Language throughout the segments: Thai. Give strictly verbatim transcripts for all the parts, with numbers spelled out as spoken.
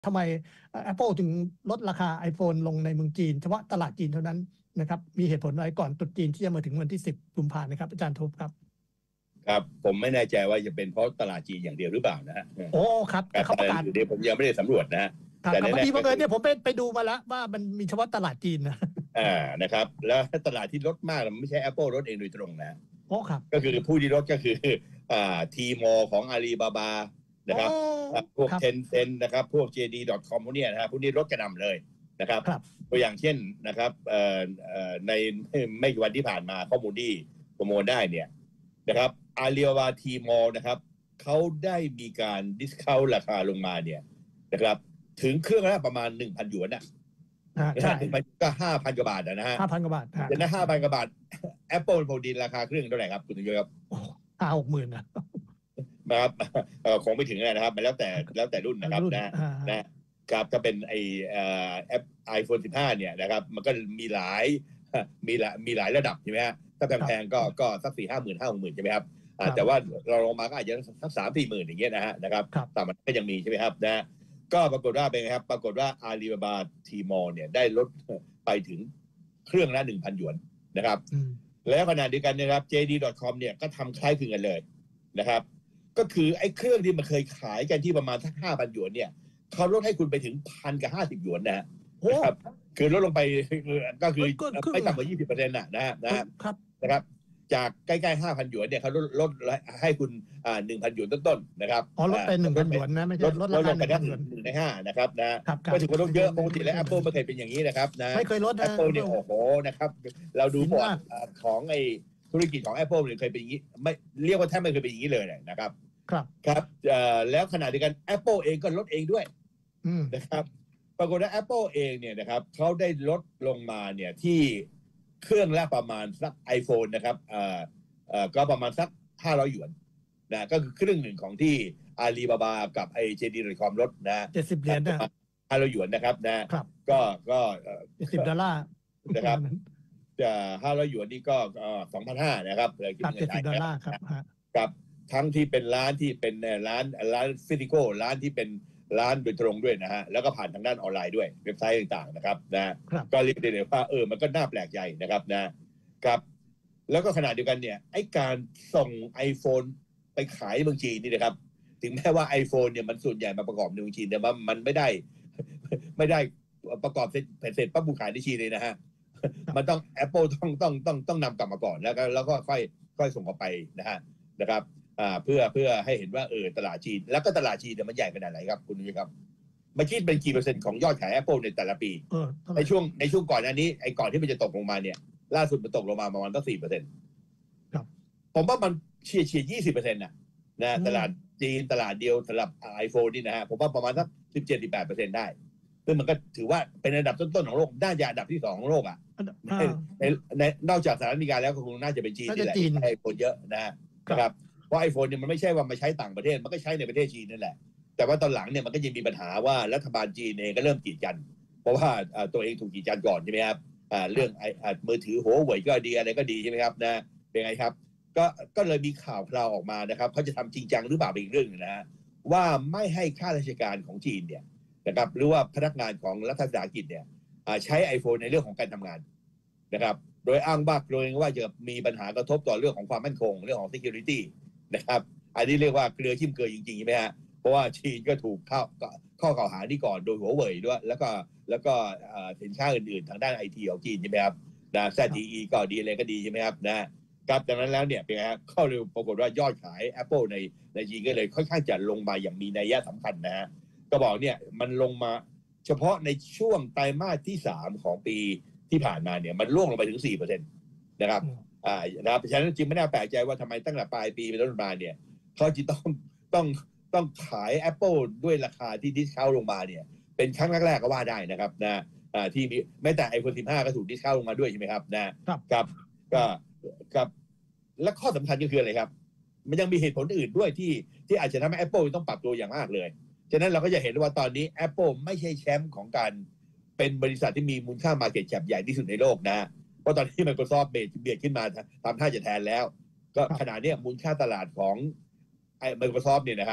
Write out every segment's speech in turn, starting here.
ทำไม Apple ถึงลดราคา iPhone ลงในเมืองจีนเฉพาะตลาดจีนเท่านั้นนะครับมีเหตุผลอะไรก่อนตรุษจีนที่จะมาถึงวันที่สิบกุมภาพันธ์นะครับอาจารย์ทบครับครับผมไม่แน่ใจว่าจะเป็นเพราะตลาดจีนอย่างเดียวหรือเปล่านะฮะโอ้ครับแต่เขาประกาศเดี๋ยวผมยังไม่ได้สำรวจนะฮะแต่พอดีบังเอิญเนี่ยผมไปไปดูมาแล้วว่ามันมีเฉพาะตลาดจีนนะอ่านะครับแล้วตลาดที่ลดมากมันไม่ใช่ Apple ลดเองโดยตรงนะโอ้ครับก็คือผู้ที่ลดก็คืออ่าทีมอของอาลีบาบานะครับพวก Tencent นะครับพวก เจ ดี ดอท คอม พวกนี้นะฮะพวกนี้ลดกระหน่ำเลยนะครับตัวอย่างเช่นนะครับเอ่อเอ่อในไม่กี่วันที่ผ่านมาข้อมูลที่ประมวลได้เนี่ยนะครับอาลีบาบาทีมอนะครับเขาได้มีการดิสเคาท์ราคาลงมาเนี่ยนะครับถึงเครื่องละประมาณ หนึ่งพัน หยวนน่ะใช่มันก็ ห้าพัน กว่าบาทนะฮะห้าพัน กว่าบาทแต่นะ ห้าพัน กว่าบาท Apple โปรดีราคาเครื่องเท่าไหร่ครับคุณตุ้ยครับห้าหกหมื่นนะนะครับเอ่อคงไม่ถึงนะครับมันแล้วแต่แล้วแต่รุ่นนะครับนะนะครับถ้าเป็นไอเอ่อแอป iPhone สิบห้าเนี่ยนะครับมันก็มีหลายมีหลายมีหลายระดับใช่ไหมฮะถ้าแพงๆก็ก็สัก สี่ห้าหมื่น ห้าหกหมื่นใช่ไหมครับแต่ว่าเราลงมาก็อาจจะสัก สามสี่หมื่นอย่างเงี้ยนะฮะนะครับแต่มันก็ยังมีใช่ไหมครับนะก็ปรากฏว่าเป็นไงครับปรากฏว่าอาลีบาบาทีมอลเนี่ยได้ลดไปถึงเครื่องละ หนึ่งพัน หยวนนะครับแล้วขณะเดียวกันนะครับ เจ ดี ดอท คอม เนี่ยก็ทำคล้ายคลึงกันเลยนะครับก็คือไอ้เครื่องที่มันเคยขายกันที่ประมาณสัก ห้าพัน หยวนเนี่ยเขาลดให้คุณไปถึงพันกับห้าสิบหยวนนะฮะครับคือลดลงไปก็คือไม่ต่ำกว่า ยี่สิบเปอร์เซ็นต์ น่ะนะฮะนะครับนะครับจากใกล้ๆ ห้าพัน หยวนเนี่ยเขาลดลดให้คุณอ่า หนึ่งพัน หยวนต้นๆนะครับอ๋อลดไป หนึ่งพัน หยวนนะไม่ใช่ลดราคา หนึ่งพัน หยวนหนึ่งในห้านะครับนะก็ถือว่าลดเยอะปกติแล้ว Apple ไม่เคยเป็นอย่างนี้นะครับนะไม่เคยลดนะ Apple เนี่ยโอ้โหนะครับเราดูบอร์ดของไอ้ธุรกิจของ Apple เนี่ยเคยเป็นอย่างนี้ไม่เรียกว่าแทบไม่เคยเป็นอย่างนี้เลยนะครับครับครับแล้วขณะเดียวกัน Apple เองก็ลดเองด้วยนะครับปรากฏว่า Apple เองเนี่ยนะครับเขาได้ลดลงมาเนี่ยที่เครื่องละประมาณสัก iPhone นะครับเอ่อเอ่อก็ประมาณสักห้าร้อยหยวนนะก็คือครึ่งหนึ่งของที่อาลีบาบากับไอ เจ ดี ดอท คอม ลดนะเจ็ดสิบเหรียญนะห้าร้อยหยวนนะครับนะครับก็ก็เจ็ดสิบดอลลาร์นะครับจะห้าร้อยหยวนนี่ก็เอ่อ สองพันห้าร้อย นะครับเลยคิดเป็นเงินไทยดอลลาร์ครับกับทั้งที่เป็นร้านที่เป็นร้านร้านฟิสิกอลร้านที่เป็นร้านโดยตรงด้วยนะฮะแล้วก็ผ่านทางด้านออนไลน์ด้วยเว็บไซต์ต่างๆนะครับนะก็เรียกได้เลยว่าเออมันก็น่าแปลกใจนะครับนะครับแล้วก็ขณะเดียวกันเนี่ยไอ้การส่ง iPhone ไปขายเมืองจีนนี่นะครับถึงแม้ว่า iPhone เนี่ยมันส่วนใหญ่มาประกอบในเมืองจีนแต่ว่ามันไม่ได้ไม่ได้ประกอบเสร็จเสร็จปั๊บบุกขายในจีนเลยนะฮะมันต้อง Apple ต้องต้องต้องต้องนำกลับมาก่อนแล้วก็แล้วก็ค่อยค่อยส่งออกไปนะฮะนะครับอ่าเพื่อเพื่อให้เห็นว่าเออตลาดจีนแล้วก็ตลาดจีนเนี่ยมันใหญ่ขนาดไหนครับคุณนุ้ยครับมันคิดเป็นกี่เปอร์เซ็นต์ของยอดขาย Apple ในแต่ละปีในช่วงในช่วงก่อนอันนี้ไอ้ก่อนที่มันจะตกลงมาเนี่ยล่าสุดมันตกลงมาประมาณตั้งสี่เปอร์เซ็นต์ครับผมว่ามันเฉียดเฉียดยี่สิบเปอร์เซ็นต์นะนะตลาดจีนตลาดเดียวสำหรับ iPhone นี่นะฮะผมว่าประมาณสักสิบเจ็ดสิบแปดเปอร์เซ็นต์ได้ซึ่งมันก็ถือว่าเป็นอันดับต้นๆของโลกน่าจะอันดับที่สองของโลกอ่ะในในนอกจากสหรัฐอเมริกาแล้วก็คงน่าจะเป็นจีนนี่แหละไอโฟนเยอะนะครับเพราะไอโฟนเนี่ยมันไม่ใช่ว่ามาใช้ต่างประเทศมันก็ใช้ในประเทศจีนนั่นแหละแต่ว่าตอนหลังเนี่ยมันก็ยังมีปัญหาว่ารัฐบาลจีนเองก็เริ่มกีดกันเพราะว่าตัวเองถูกกีดกันก่อนใช่ไหมครับเรื่องไอมือถือหัวเว่ยก็ดีอะไรก็ดีใช่ไหมครับนะเป็นไงครับก็ก็เลยมีข่าวคราวออกมานะครับเขาจะทำจริงจังหรือเปล่าเป็นอีกเรื่องนึงนะฮะว่าไม่ให้ข้าราชการของจีนเนี่ยนะครับหรือว่าพนักงานของรัฐวิสาหกิจเนี่ยใช้ iPhone ในเรื่องของการทำงานนะครับโดยอ้างว่าโดยว่าจะมีปัญหากระทบต่อเรื่องของความมั่นคงเรื่องของ security นะครับอันนี้เรียกว่าเกลือชิมเกลือจริงๆใช่ไหมฮะเพราะว่าจีนก็ถูกข้อข้อกล่าวหานี้ก่อนโดยหัวเว่ยด้วยแล้วก็แล้วก็สินค้าอื่นๆทางด้านไอทีของจีนใช่ไหมครับนะ แซด ที อี ก็ดีอะไรก็ดีใช่ไหมครับนะครับดังนั้นแล้วเนี่ยเป็นไงครับก็เลยปรากฏว่ายอดขาย Apple ในในจีนก็เลยค่อนข้างจะลงมาอย่างมีนัยสำคัญนะฮะก็บอกเนี่ยมันลงมาเฉพาะในช่วงไตรมาสที่สามของปีที่ผ่านมาเนี่ยมันร่วงลงไปถึง สี่เปอร์เซ็นต์ นะครับอ่านะครับฉะนั้นจริงไม่น่าแปลกใจว่าทำไมตั้งแต่ปลายปีเป็นต้นมาเนี่ยเขาจะต้องต้องต้องขาย Apple ด้วยราคาที่ดิสเคาท์ลงมาเนี่ยเป็นครั้งแรกๆก็ว่าได้นะครับนะอ่าที่มีแม้แต่ iPhone สิบห้าก็ถูกดิสเคาท์ลงมาด้วยใช่ไหมครับนะครับก็กับและข้อสำคัญก็คืออะไรครับมันยังมีเหตุผลอื่นด้วยที่ที่อาจจะทำให้ Apple ต้องปรับตัวอย่างมากเลยฉะนั้นเราก็จะเห็นว่าตอนนี้ Apple ไม่ใช่แชมป์ของการเป็นบริษัทที่มีมูลค่า market cap ใหญ่ที่สุดในโลกนะเพราะตอนนี้ Microsoft เบียดขึ้นมาทำท่าจะแทนแล้วก็ขณะนี้มูลค่าตลาดของไอ้ Microsoft เนี่ยนะครับ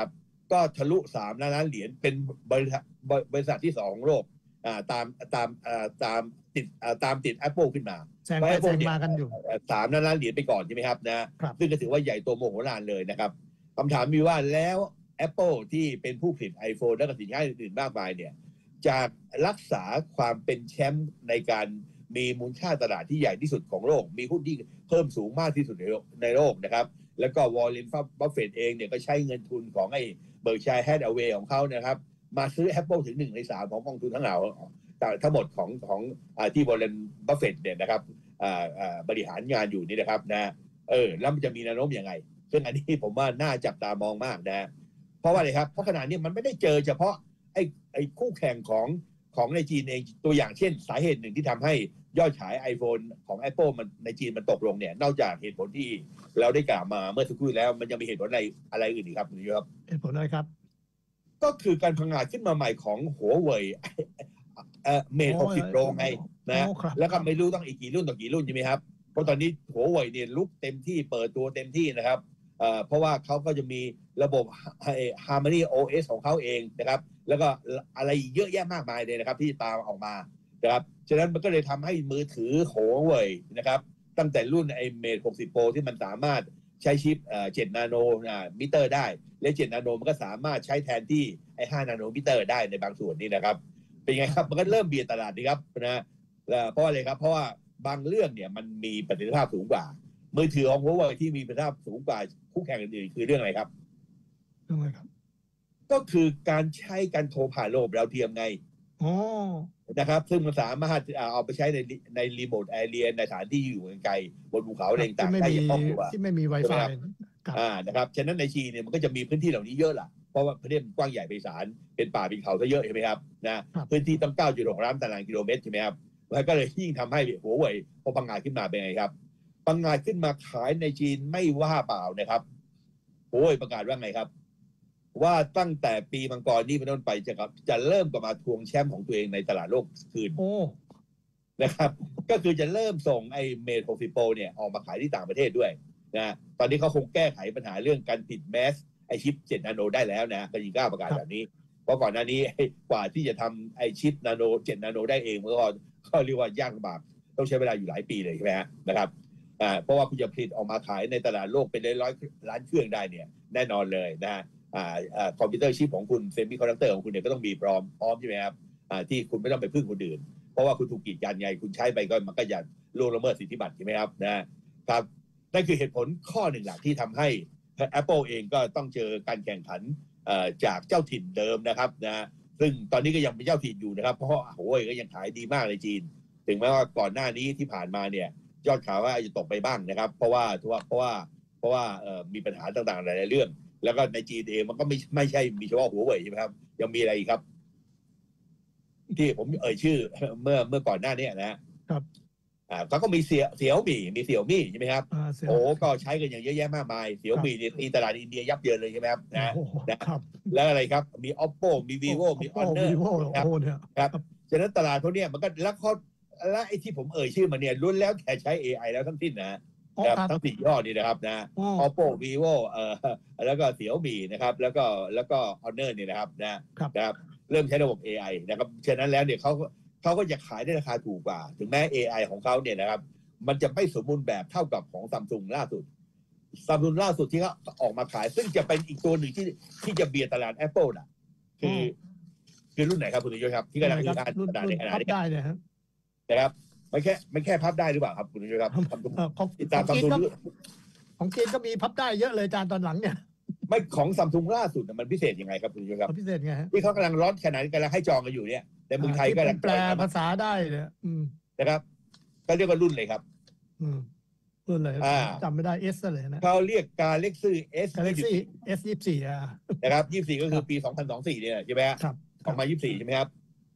ก็ทะลุสามล้านเหรียญเป็นบริษัทบริษัทที่สองของโลกอ่าตามตามอ่าตามติดอ่าตามติด Apple ขึ้นมาแซงไปแซงมากันอยู่สามล้านเหรียญไปก่อนใช่ไหมครับนะครับ ซึ่งก็ถือว่าใหญ่โตโมโหลานเลยนะครับคำถามมีว่าแล้ว Apple ที่เป็นผู้ผลิต iPhone และก็สินค้าอื่นๆมากมายเนี่ยจะรักษาความเป็นแชมป์ในการมีมูลค่าตลาดที่ใหญ่ที่สุดของโลกมีหุ้นที่เพิ่มสูงมากที่สุดในโลกนะครับแล้วก็วอร์เรน บัฟเฟตต์เองเนี่ยก็ใช้เงินทุนของไอ้เบิร์กชัยแฮทเอาเวย์ของเขานะครับมาซื้อ Apple ถึงหนึ่งในสามของกองทุนทั้งหลายทั้งหมดของของที่วอร์เรน บัฟเฟตต์เนี่ยนะครับบริหารงานอยู่นี่นะครับนะเออแล้วมันจะมีแนวโน้มยังไงซึ่งอันนี้ผมว่าน่าจับตามองมากนะเพราะว่าอะไรครับเพราะขณะนี้มันไม่ได้เจอเฉพาะไอ้ไอ้คู่แข่งของของในจีนเองตัวอย่างเช่นสาเหตุหนึ่งที่ทำให้ยอดขาย iPhone ของ Apple มันในจีนมันตกลงเนี่ยนอกจากเหตุผลที่เราได้กล่าวมาเมื่อสักครู่แล้วมันยังมีเหตุผลอะไรอะไรอื่นอีกครับคุณยุ้ยครับเหตุผลอะไรครับก็คือการพังงาดขึ้นมาใหม่ของหัวเว่ยเอ่อเมทหกสิบโปรไงนะแล้วก็ไม่รู้ต้องอีกกี่รุ่นต่อกี่รุ่นใช่ไหมครับเพราะตอนนี้หัวเว่ยเนี่ยลุกเต็มที่เปิดตัวเต็มที่นะครับเอ่อเพราะว่าเขาก็จะมีระบบ Harmony โอ เอส ของเขาเองนะครับแล้วก็อะไรเยอะแยะมากมายเลยนะครับที่ตามออกมานะครับฉะนั้นมันก็เลยทำให้มือถือหัวเว่ยนะครับตั้งแต่รุ่นไอ้เมทหกสิบโปรที่มันสามารถใช้ชิปเอ่อเจ็ดนาโนมิเตอร์ได้และเจ็ดนาโนมันก็สามารถใช้แทนที่ไอ้ห้านาโนมิเตอร์ได้ในบางส่วนนี่นะครับเป็นไงครับมันก็เริ่มเบียดตลาดดีครับนะเพราะอะไรครับเพราะว่าบางเรื่องเนี่ยมันมีประสิทธิภาพสูงกว่ามือถือของหัวเว่ยที่มีประสิทธิภาพสูงกว่าคู่แข่งอื่นๆคือเรื่องอะไรครับเรื่องอะไรครับก็คือการใช้การโทรผ่านระบบดาวเทียมไงอ๋อนะครับซึ่งมันสามารถเอาไปใช้ในในรีโมทแอเรียในสถานที่อยู่ไกลบนภูเขาอะไรต่างๆได้อย่างคล่องตัวที่ไม่มี Wi-Fi อ่านะครับฉะนั้นในจีนเนี่ยมันก็จะมีพื้นที่เหล่านี้เยอะล่ะเพราะว่าประเทศกว้างใหญ่ไพศาลเป็นป่าเป็นเขาซะเยอะใช่ไหมครับนะพื้นที่ตั้ง เก้าจุดหก ล้านตารางกิโลเมตรใช่ไหมครับแล้วก็เลยยิ่งทำให้หัวเว่ยพอพังงาดขึ้นมาเป็นไงครับพังงาดขึ้นมาขายในจีนไม่ว่าเปล่านะครับหัวเว่ยประกาศว่าไงครับว่าตั้งแต่ปีมังกรนี้เป็นต้นไปจะจะเริ่มกลับมาทวงแชมป์ของตัวเองในตลาดโลกคืนนะครับก็คือจะเริ่มส่งไอ้เมทหกสิบโปรเนี่ยออกมาขายที่ต่างประเทศด้วยนะตอนนี้เขาคงแก้ไขปัญหาเรื่องการติดแมสไอชิปเจ็ดนาโนได้แล้วนะก็ยิงกล้าประกาศแบบนี้เพราะก่อนหน้านี้กว่าที่จะทำไอชิปนาโนเจ็ดนาโนได้เองมันก็ก็เรียกว่ายากลำบากต้องใช้เวลาอยู่หลายปีเลยใช่ไหมฮะนะครับอ่าเพราะว่าคุณจะผลิตออกมาขายในตลาดโลกเป็นร้อยล้านเครื่องได้เนี่ยแน่นอนเลยนะอ่าอ่าคอมพิวเตอร์ชิปของคุณเซมิคอนดักเตอร์ของคุณเนี่ยก็ต้องมีพร้อมพร้อมใช่ไหมครับอ่าที่คุณไม่ต้องไปพึ่งคนอื่นเพราะว่าคุณถูกกีดกันไงคุณใช้ไปก็มันก็จะล่วงละเมิดสิทธิบัตรใช่ไหมครับนะครับนั่นคือเหตุผลข้อหนึ่งหลักที่ทำให้ Apple เองก็ต้องเจอการแข่งขันจากเจ้าถิ่นเดิมนะครับนะซึ่งตอนนี้ก็ยังเป็นเจ้าถิ่นอยู่นะครับเพราะโอ้ยก็ยังขายดีมากในจีนถึงแม้ว่าก่อนหน้านี้ที่ผ่านมาเนี่ยยอดขายว่าจะตกไปบ้างนะครับเพราะว่าเพราะว่าเพราะว่ามีปัญหาต่างๆหลายๆเรื่องแล้วก็ในจีนเองมันก็ไม่ไม่ใช่มีเฉพาะหัวเว่ยใช่ไหมครับยังมีอะไรอีกครับที่ผมเอ่ยชื่อเมื่อเมื่อก่อนหน้านี้นะครับอ่าเขาก็มีเสี่ยวเสี่ยวมี่มีเสี่ยวมี่ใช่ไหมครับโอ้ก็ใช้กันอย่างเยอะแยะมากมายเสี่ยวมี่เนี่ยตีตลาดอินเดียยับเยินเลยใช่ไหมครับนะนะครับแล้วอะไรครับมี Oppo มี Vivo มี Honor ครับฉะนั้นตลาดพวกนี้มันก็แล้วเขาและไอ้ที่ผมเอ่ยชื่อมาเนี่ยล้วนแล้วแต่ใช้ เอ ไอ แล้วทั้งสิ้นนะทั้งสี่ยอดนี่นะครับนะ Oppo Vivo เอ่อแล้วก็เสี่ยวมี่นะครับแล้วก็แล้วก็ Honor นี่นะครับนะครับเริ่มใช้ระบบ เอ ไอ นะครับฉะนั้นแล้วเนี่ยเขาเขาก็จะขายได้ราคาถูกกว่าถึงแม้ เอ ไอ ของเขาเนี่ยนะครับมันจะไม่สมบูรณ์แบบเท่ากับของ Samsung ล่าสุด Samsung ล่าสุดที่เขาออกมาขายซึ่งจะเป็นอีกตัวหนึ่งที่ที่จะเบียดตลาด Apple น่ะคือคือรุ่นไหนครับคุณนิยมครับที่กำลังมีการตลาดในขณะนี้ได้เลยครับนะครับมันแค่มันแค่พับได้หรือเปล่าครับคุณนิยมครับติดตาม Samsung ของจีนก็มีพับได้เยอะเลยจานตอนหลังเนี่ยไม่ของซัมซุงล่าสุดมันพิเศษยังไงครับคุณนิยมครับพิเศษไงที่เขากำลังร้อนขนาดนี้กำลังให้จองกันอยู่เนี่ยแต่เมืองไทยก็กำลังแปลภาษาได้เลยนะครับก็เรียกว่ารุ่นเลยครับรุ่นเลยจำไม่ได้ S เลยนะเขาเรียกGalaxy S Galaxy S ยี่สิบสี่อ่ะนะครับยี่สิบสี่ก็คือปีสองพันยี่สิบสี่เนี่ยใช่ไหมครับออกมายี่สิบสี่ใช่ไหมครับ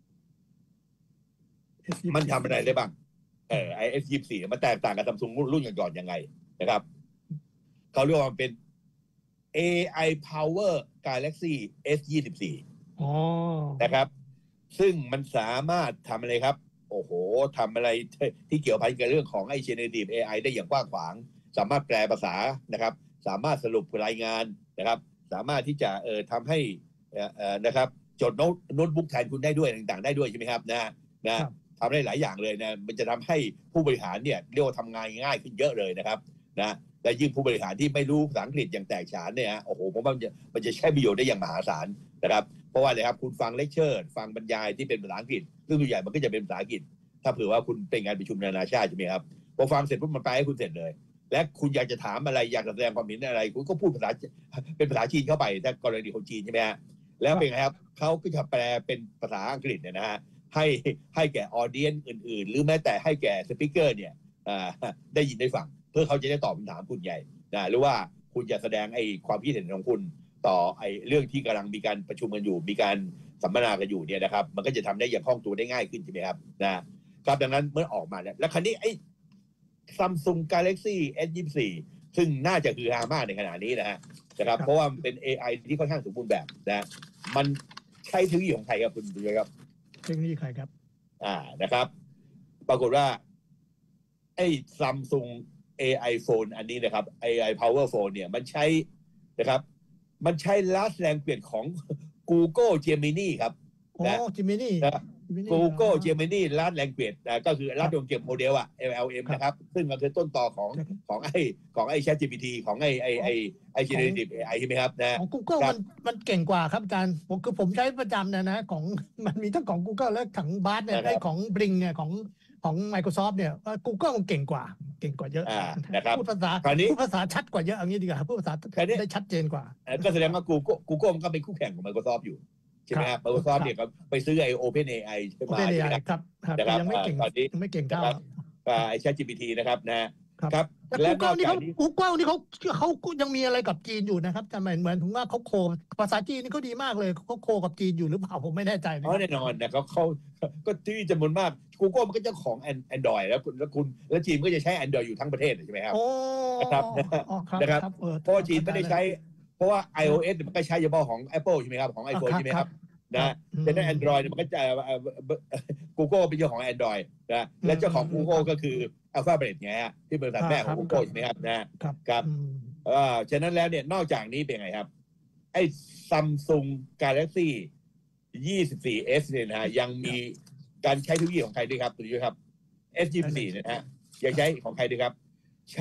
มันทำอะไรได้บ้างเออไอ S ยี่สิบสี่มันแตกต่างกับซัมซุงรุ่นก่อนๆยังไงนะครับเขาเรียกว่าเป็น เอ ไอ Power Galaxy เอส ยี่สิบสี่อ๋อนะครับซึ่งมันสามารถทำอะไรครับโอ้โหทำอะไรที่เกี่ยวพันกับเรื่องของไอ้ Generative เอ ไอ ได้อย่างกว้างขวางสามารถแปลภาษานะครับสามารถสรุปรายงานนะครับสามารถที่จะเอ่อทำให้เอ่อเอ่อนะครับจดโน้ตโน้ตบุ๊กแทนคุณได้ด้วยต่างๆได้ด้วยใช่ไหมครับนะนะทำได้หลายอย่างเลยนะมันจะทำให้ผู้บริหารเนี่ยเรียกว่าทำงานง่ายขึ้นเยอะเลยนะครับนะและยิ่งผู้บริหารที่ไม่รู้ภาษาอังกฤษอย่างแตกฉานเนี่ยโอ้โหผมว่ามันจะมันจะใช้ประโยชน์ได้อย่างมหาศาลนะครับเพราะว่าอะไรครับคุณฟังเลคเชอร์ฟังบรรยายที่เป็นภาษาอังกฤษซึ่งส่วนใหญ่มันก็จะเป็นภาษาอังกฤษถ้าเผื่อว่าคุณเป็นงานประชุมนานาชาติใช่ไหมครับพอฟังเสร็จปุ๊บมันแปลให้คุณเสร็จเลยและคุณอยากจะถามอะไรอยากจะแสดงความเห็นอะไรคุณก็พูดภาษาเป็นภาษาจีนเข้าไปถ้ากรณีคนจีนใช่ไหมฮะแล้วเป็นไงครับเขาก็จะแปลเป็นภาษาอังกฤษเนี่ยนะฮะให้ให้แก่ออเดียนอื่นๆหรือแม้แต่ให้แก่สปิเกอร์เนี่ยได้ยินได้ฟังเพื่อเขาจะได้ตอบคำถามคุณใหญ่นะหรือว่าคุณจะแสดงไอ้ความคิดเห็นของคุณต่อไอ้เรื่องที่กำลังมีการประชุมกันอยู่มีการสัมมนากันอยู่เนี่ยนะครับมันก็จะทำได้อย่างคล่องตัวได้ง่ายขึ้นใช่ไหมครับนะครับดังนั้นเมื่อออกมาแล้วแล้วคราวนี้ไอ้ Samsung Galaxy เอส ยี่สิบสี่ ซึ่งน่าจะคือฮามากในขณะนี้นะฮะนะครับเพราะว่ามันเป็น เอ ไอ ที่ค่อนข้างสมบูรณ์แบบนะมันใช้เทคโนโลยีของใครครับคุณดูครับเทคโนโลยีใครครับอ่านะครับปรากฏว่าไอ้ Samsung เอ ไอ Phone อันนี้นะครับ เอ ไอ Power Phone เนี่ยมันใช้นะครับมันใช้ large language ของ Google Gemini ครับอ๋อ Gemini Google Gemini large language ก็คือ large language model อะ แอล แอล เอ็ม นะครับซึ่งมันคือต้นต่อของของไอ้ของไอ้ ChatGPT ของไอ้ไอ้ไอ้ไอ้ generative เอ ไอ ใช่ไหมครับนะของ Google มันมันเก่งกว่าครับอาจารย์ผมคือผมใช้ประจำนะนะของมันมีทั้งของ Google และของ Bard เนี่ยไอ้ของ Bing เนี่ยของของ Microsoft เนี่ย Google มันเก่งกว่าเก่งกว่าเยอะนะครับพูดภาษาพูดภาษาชัดกว่าเยอะอย่างนี้ดีกว่าพูดภาษาได้ชัดเจนกว่าก็แสดงว่า Google Google มันก็เป็นคู่แข่งของ Microsoft อยู่ใช่ไหมครับ Microsoft เนี่ยก็ไปซื้อไอ้ OpenAI ใช่ไหมครับครับยังไม่เก่งตอนนี้ยังไม่เก่งเท่าไอ้ ChatGPT นะครับนะครับแต่ Google นี่เขา Google นี่เขาเขายังมีอะไรกับจีนอยู่นะครับแต่เหมือนเหมือนถึงว่าเขาโคภาษาจีนนี่เขาดีมากเลยเขาโคกับจีนอยู่หรือเปล่าผมไม่แน่ใจนะแน่นอนนะเขาเขาก็ที่จำนวนมาก Google มันก็เจ้าของ Android แล้วแล้วคุณแล้วจีนก็จะใช้ Android อยู่ทั้งประเทศใช่ไหมครับนะครับนะครับเพราะว่าจีนไม่ได้ใช้เพราะว่า iOS มันก็ใช้เฉพาะของ Apple ใช่ไหมครับของ iPhone ใช่ไหมครับนะแต่ใน Android มันก็จะ Google เป็นเจ้าของ Android นะและเจ้าของ Google ก็คือ Alphabet ไงฮะที่บริษัทแม่ของ Google ใช่ไหมครับนะครับอ่าฉะนั้นแล้วเนี่ยนอกจากนี้เป็นไงครับไอ้ Samsung Galaxy ยี่สิบสี่ เอส เนี่ยนะฮะยังมีการใช้เทคโนโลยีของใครด้วยครับตัวนี้ครับ เอส ยี่สิบสี่ นะฮะยังใช้ของใครด้วยครับใช้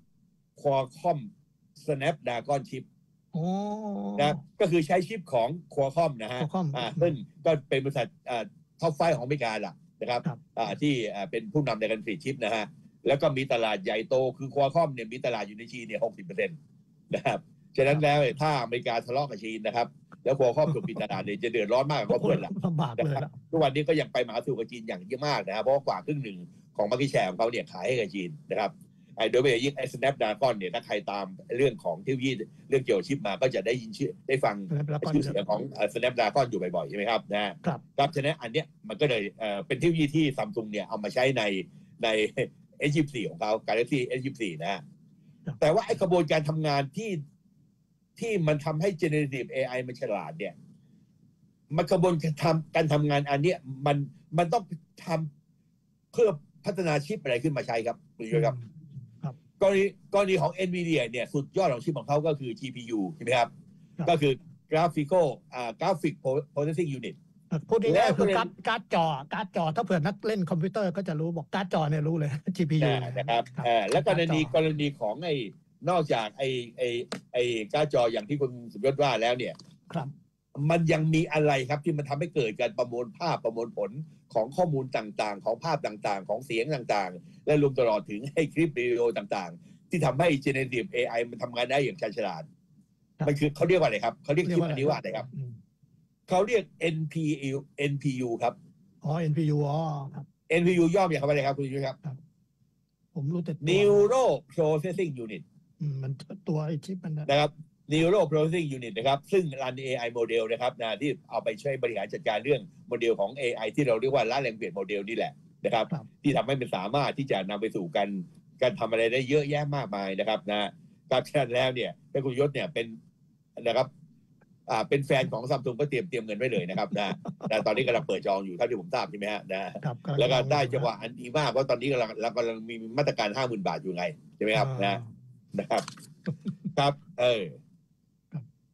Qualcomm Snapdragon chipนะก็คือใช้ชิปของ Qualcomm นะฮะซึ่งก็เป็นบริษัทท็อปไฟว์ของอเมริกาล่ะนะครับที่เป็นผู้นำในการผลิตชิปนะฮะแล้วก็มีตลาดใหญ่โตคือ Qualcomm เนี่ยมีตลาดอยู่ในจีนเนี่ย หกสิบเปอร์เซ็นต์ นะครับฉะนั้นแล้วถ้าอเมริกาทะเลาะกับจีนนะครับแล้ว Qualcomm ถูกปิดตลาดเนี่ยจะเดือดร้อนมากกว่าเพื่อนล่ะทุกวันนี้ก็ยังไปมาหาสู่กับจีนอย่างเยอะมากนะครับเพราะกว่าครึ่งหนึ่งของมาร์เก็ตแชร์ของเขาเนี่ยขายให้กับจีนนะครับโดยเฉพาะยิ่งไอ้ Snapdragon เนี่ยถ้าใครตามเรื่องของเทคโนโลยีเรื่องเกี่ยวกับชิปมาก็จะได้ยินชื่อได้ฟังชื่อเสียงของ Snapdragon อยู่บ่อยๆใช่ไหมครับนะครับครับฉะนั้นอันเนี้ยมันก็เลยเป็นเทคโนโลยีที่ Samsung เนี่ยเอามาใช้ในใน เอส ยี่สิบสี่ ของเขา Galaxy เอส ยี่สิบสี่ นะฮะแต่ว่าไอ้กระบวนการทำงานที่ที่มันทำให้ generative เอ ไอ มันฉลาดเนี่ยมันกระบวนการทำการทำงานอันเนี้ยมันมันต้องทำเพื่อพัฒนาชิปอะไรขึ้นมาใช้ครับคุณยศครับกรณีกรณีของ Nvidia เนี่ยสุดยอดของชิปของเขาก็คือ จี พี ยู ใช่ไหมครับก็คือ graphical อ่า graphic processing unit พูดง่ายๆคือการ์ดการ์ดจอการ์ดจอถ้าเผื่อนักเล่นคอมพิวเตอร์ก็จะรู้บอกการ์ดจอเนี่ยรู้เลย จี พี ยูนะครับแล้วกรณีกรณีของไอ้นอกจากไอ้ไอ้ไอ้การ์ดจออย่างที่คุณสมยศว่าแล้วเนี่ยมันยังมีอะไรครับที่มันทำให้เกิดการประมวลภาพประมวลผลของข้อมูลต่างๆของภาพต่างๆของเสียงต่างๆและรวมตลอดถึงให้คลิปวิดีโอต่างๆที่ทำให้ generative เอ ไอ มันทำงานได้อย่างฉลาดมันคือเขาเรียกว่าอะไรครับเขาเรียกชิปอันนี้ว่าอะไรครับเขาเรียก เอ็น พี ยู เอ็น พี ยู ครับอ๋อ เอ็น พี ยู อ๋อครับเอ็น พี ยู ย่อมาจากคำว่าอะไรครับคุณยุ้ยครับผมรู้แต่ Neural Processing Unit มันตัวไอชิปมันนะครับ Neural Processing Unit นะครับซึ่งรัน เอ ไอ Model นะครับนะที่เอาไปช่วยบริหารจัดการเรื่องโมเดลของ เอ ไอ ที่เราเรียกว่า Large Language Model นี่แหละนะครับที่ทำให้มันสามารถที่จะนำไปสู่การการทำอะไรได้เยอะแยะมากมายนะครับนะครับฉะนั้นแล้วเนี่ยให้คุณยศเนี่ยเป็นนะครับอ่าเป็นแฟนของซัมซุงก็เตรียมเตรียมเงินไว้เลยนะครับนะแต่ตอนนี้กำลังเปิดจองอยู่เท่าที่ผมทราบใช่ไหมฮะนะแล้วก็ได้จังหวะอันดีมากเพราะตอนนี้กำลังเรากำลังมีมาตรการห้าหมื่นบาทอยู่ไงใช่ไหมครับนะนะครับครับเออ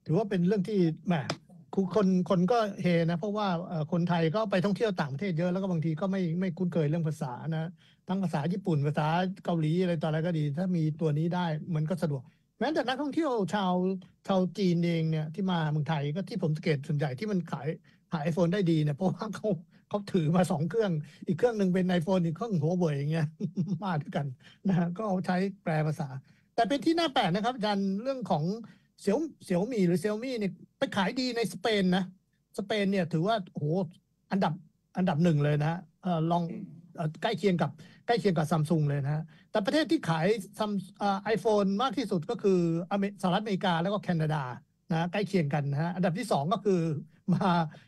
ถือว่าเป็นเรื่องที่แหมคนคนก็เฮนะเพราะว่าคนไทยก็ไปท่องเที่ยวต่างประเทศเยอะแล้วก็บางทีก็ไม่ไม่คุ้นเคยเรื่องภาษานะทั้งภาษาญี่ปุ่นภาษาเกาหลีอะไรต่ออะไรก็ดีถ้ามีตัวนี้ได้มันก็สะดวกแม้แต่นักท่องเที่ยวชาวชาวจีนเองเนี่ยที่มาเมืองไทยก็ที่ผมสังเกตส่วนใหญ่ที่มันขายขายไอโฟนได้ดีเนี่ยเพราะว่าเขาเขาถือมาสองเครื่องอีกเครื่องหนึ่งเป็นไอโฟนอีกเครื่องหัวเว่ยอย่างเงี้ยมาด้วยกันนะฮะก็ใช้แปลภาษาแต่เป็นที่น่าแปลกนะครับอาจารย์เรื่องของเสี่ยวเสี่ยวมี่หรือเซี่ยมี่เนี่ยไปขายดีในสเปนนะสเปนเนี่ยถือว่าโอ้โหอันดับอันดับหนึ่งเลยนะเออลองใกล้เคียงกับใกล้เคียงกับซัมซุงเลยนะฮะแต่ประเทศที่ขายซัมไอโฟนมากที่สุดก็คือสหรัฐอเมริกาแล้วก็แคนาดานะใกล้เคียงกันนะฮะอันดับที่สองก็คือมา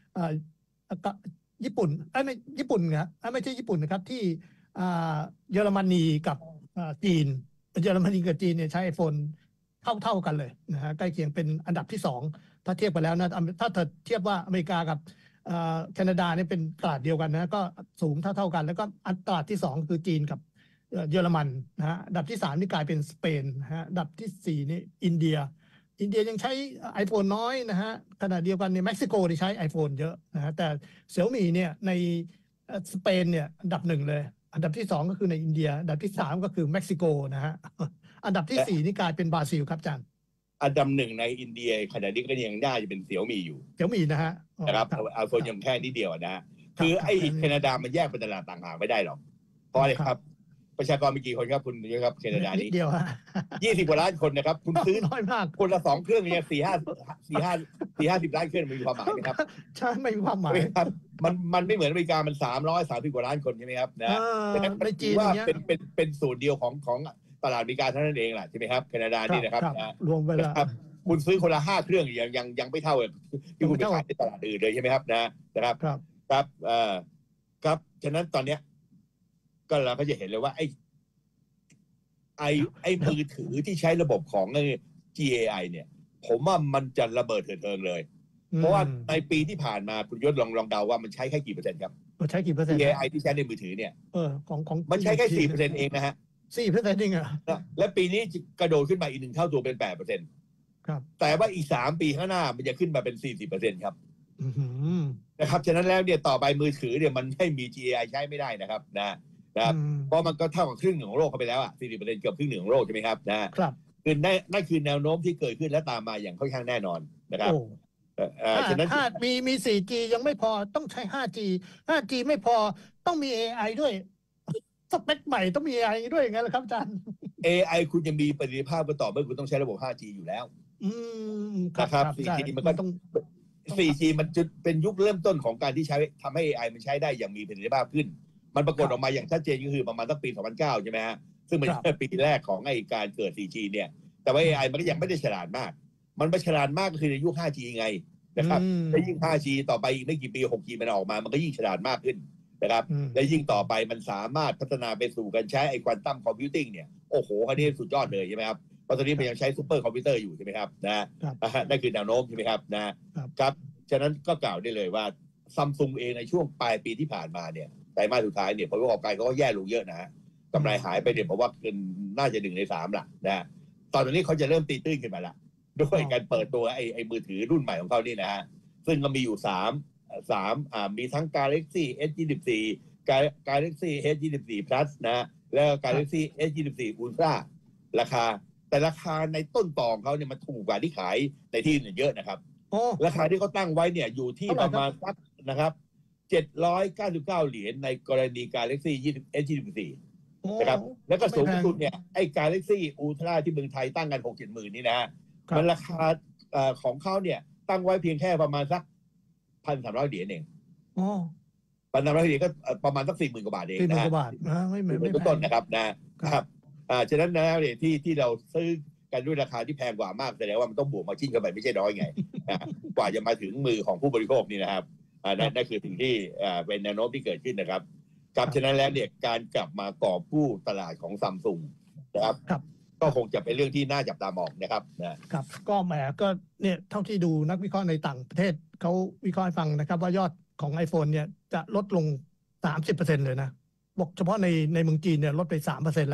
ญี่ปุ่นไอ้ไม่ญี่ปุ่นนะไม่ใช่ญี่ปุ่นนะครับที่เยอรมนีกับจีนเยอรมนีกับจีนเนี่ยใช้ไอโฟนเท่าเท่ากันเลยนะฮะใกล้เคียงเป็นอันดับที่สองถ้าเทียบไปแล้วนะถ้าเทียบว่าอเมริกากับแคนาดาเนี่ยเป็นตลาดเดียวกันนะก็สูงเท่าเท่ากันแล้วก็อันตลาดที่สองคือจีนกับเยอรมันนะฮะอันดับที่สามนี่กลายเป็นสเปนนะฮะอันดับที่สี่นี่อินเดียอินเดียยังใช้ iPhone น้อยนะฮะขณะเดียวกันในเม็กซิโกที่ใช้ iPhone เยอะนะฮะแต่เซี่ยมี่เนี่ยในสเปนเนี่ยอันดับหนึ่งเลยอันดับที่สองก็คือในอินเดียอันดับที่สามก็คือเม็กซิโกนะฮะอันดับที่สี่นี่กลายเป็นบราซิลครับอาจารย์อันดับหนึ่งในอินเดียขณะนี้ก็ยังได้จะเป็นเสี่ยวมี่อยู่เสี่ยวมี่นะฮะนะครับไอโฟนยังแค่นิดเดียวนะฮะคือไอ้แคนาดามันแยกเป็นตลาดต่างหากไม่ได้หรอกเพราะอะไรครับประชากรมีกี่คนครับคุณนี่ครับแคนาดานี้เดียวฮะยี่สิบกว่าล้านคนนะครับคุณซื้อน้อยมากคนละสองเครื่องเนี่ยสี่ห้าสี่ห้าสี่ห้าสิบล้านเครื่องมีความหมายไหมครับใช่ไม่มีความหมายครับมันมันไม่เหมือนอเมริกามันสามร้อยสามสิบกว่าล้านคนใช่ไหมครับนะแต่นั้นมันถือว่าเป็นเป็นเป็นส่วนเดียวของของตลาดอเมริกาเท่านั้นเองแหละใช่ไหมครับแคนาดานี่นะครับรวมไปแล้วคุณซื้อคนละห้าเครื่องยังยังยังไม่เท่าที่คุณไปขายในตลาดอื่นเลยใช่ไหมครับนะนะครับครับเอ่อครับฉะนั้นตอนเนี้ยก็เราก็จะเห็นเลยว่าไอ้ไอ้ไอ้มือถือที่ใช้ระบบของไอ้ จี เอ ไอ เนี่ยผมว่ามันจะระเบิดเถิดเทิงเลยเพราะว่าในปีที่ผ่านมาคุณยศลองลองเดาว่ามันใช้แค่กี่เปอร์เซ็นต์ครับใช้กี่เปอร์เซ็นต์จี เอ ไอ ที่ใช้ในมือถือเนี่ยเออของของมันใช้แค่สี่เปอร์เซ็นต์เองนะฮะสี่เปอร์เซ็นต์เองเหรอและปีนี้กระโดดขึ้นมาอีกหนึ่งเท่าตัวเป็นแปดเปอร์เซ็นต์ครับแต่ว่าอีกสามปีข้างหน้ามันจะขึ้นมาเป็นสี่สิบเปอร์เซ็นต์ครับนะครับฉะนั้นแล้วเนี่ยต่อไปมือถือเนี่ยมันไม่มี จี เอ ไอ ใช้ไม่ได้นะครับนะนะครับเพราะมันก็เท่ากับครึ่งหนึ่งของโลกเข้าไปแล้วอ่ะ สี่สิบเปอร์เซ็นต์ เกือบครึ่งหนึ่งของโลกใช่ไหมครับนะครับคือนั่นนั่นคือแนวโน้มที่เกิดขึ้นและตามมาอย่างค่อนข้างแน่นอนนะครับอ่าฉะนั้นมีมี สี่จี ยังไม่พอต้องใช้ ห้าจี ห้าจี ไม่พอต้องมี เอ ไอ ด้วยสเปคใหม่ต้องมี เอ ไอ ด้วยอย่างนั้นเหรอครับอาจารย์เอ ไอ คุณจะมีประสิทธิภาพก็ต่อเมื่อคุณต้องใช้ระบบ ห้าจี อยู่แล้วอืมนะครับ สี่จี มันก็ต้อง สี่จี มันจะเป็นยุคเริ่มต้นของการที่ใช้ทำให้ เอ ไอ มันใช้ได้อย่างมีประสิทธิภาพขึ้นมันปรากฏออกมาอย่างชัดเจนก็คือประมาณตั้งปีสองพันเก้าใช่ไหมฮะซึ่งมันเป็นปีแรกของไอ้การเกิด สี่จี เนี่ยแต่ว่า เอ ไอ มันก็ยังไม่ได้ฉลาดมากมันไม่ฉลาดมากก็คือในยุค ห้าจี ไงนะครับและยิ่ง ห้าจี ต่อไปอีกไม่กี่ปี หกจี มันออกมามันก็ยิ่งฉลาดมากขึ้นนะครับและยิ่งต่อไปมันสามารถพัฒนาไปสู่การใช้ไอ้ควอนตัมคอมพิวติ้งเนี่ยโอ้โหคันนี้สุดยอดเลยใช่ไหมครับเพราะตอนนี้มันยังใช้ซูเปอร์คอมพิวเตอร์อยู่ใช่ไหมครับนะนั่นคือแนวโน้มใช่ไหมครับนะครับฉะนั้นก็กล่าวได้เลยว่าซัมซุงเองในช่วงปลายปีที่ผ่านมาเนี่ยไตรมาสสุดท้ายเนี่ยผลประกอบการเขาก็แย่ลงเยอะนะฮะกำไรหายไปเนี่ยเพราะว่าเป็นน่าจะหนึ่งในสามละนะตอนนี้เขาจะเริ่มตีตื้นขึ้นมาละด้วยการเปิดตัวไอ้ไอ้มือถือรุ่นใหม่ของเขานี่นะฮะซึ่งก็มีอยู่สามสามอ่ามีทั้ง Galaxy เอส ยี่สิบสี่ Galaxy เอส ยี่สิบสี่ Plus นะแล้ว Galaxy เอส ยี่สิบสี่ Ultra ราคาแต่ราคาในต้นตองเขาเนี่ยมันถูกกว่าที่ขายในที่อื่นเยอะนะครับราคาที่เขาตั้งไว้เนี่ยอยู่ที่ประมาณสักนะครับเจ็ดร้อยเก้าสิบเก้าเหรียญในกรณี Galaxy เอส ยี่สิบสี่นะครับแล้วก็สูงสุดเนี่ยไอ้ Galaxy Ultra ที่เมืองไทยตั้งกัน หกเจ็ด หมื่นนี่นะมันราคาของเขาเนี่ยตั้งไว้เพียงแค่ประมาณสัก หนึ่งพันสามร้อย เหรียญเองอ๋อหนึ่งพันสามร้อย เหรียญก็ประมาณสัก สี่หมื่น กว่าบาทเองนะสี่หมื่น กว่าบาทนะไม่ไม่ไม่ต้นนะครับนะครับอ่าฉะนั้นแล้วเนี่ยที่ที่เราซื้อกันด้วยราคาที่แพงกว่ามากแสดงว่ามันต้องบวกมาชิ้นเข้าไปไม่ใช่น้อยไงกว่าจะมาถึงมือของผู้บริโภคนี่นะครับอ่านั่นคือสิ่งที่อ่าเป็นแนวโน้มที่เกิดขึ้นนะครับกับฉะนั้นแล้วเนี่ยการกลับมากอบกู้ตลาดของซัมซุงนะครับก็คงจะเป็นเรื่องที่น่าจับตามองนะครับนะครับก็แหมก็เนี่ยเท่าที่ดูนักวิเคราะห์ในต่างประเทศเขาวิเคราะห์ให้ฟังนะครับว่ายอดของ iPhone เนี่ยจะลดลง สามสิบเปอร์เซ็นต์ เลยนะบอกเฉพาะในในเมืองจีนเนี่ยลดไป สามเปอร์เซ็นต์ แล้ว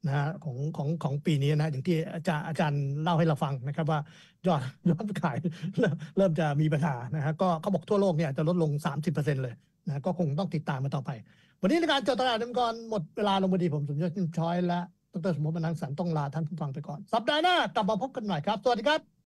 นะฮะของของของปีนี้นะอย่างที่อาจารย์อาจารย์เล่าให้เราฟังนะครับว่ายอดยอดขายเริ่มเริ่มจะมีปัญหานะฮะก็เขาบอกทั่วโลกเนี่ยจะลดลง สามสิบเปอร์เซ็นต์ เลยนะก็คงต้องติดตามมาต่อไปวันนี้ในการเจาะตลาดน้ำกรหมดเวลาลงพอดีผมสมยศชิมช้อยและดรสมภพ บรรณังสรรค์ต้องลาท่านผู้ฟังไปก่อนสัปดาห์หน้ากลับมาพบกันใหม่ครับสวัสดีครับ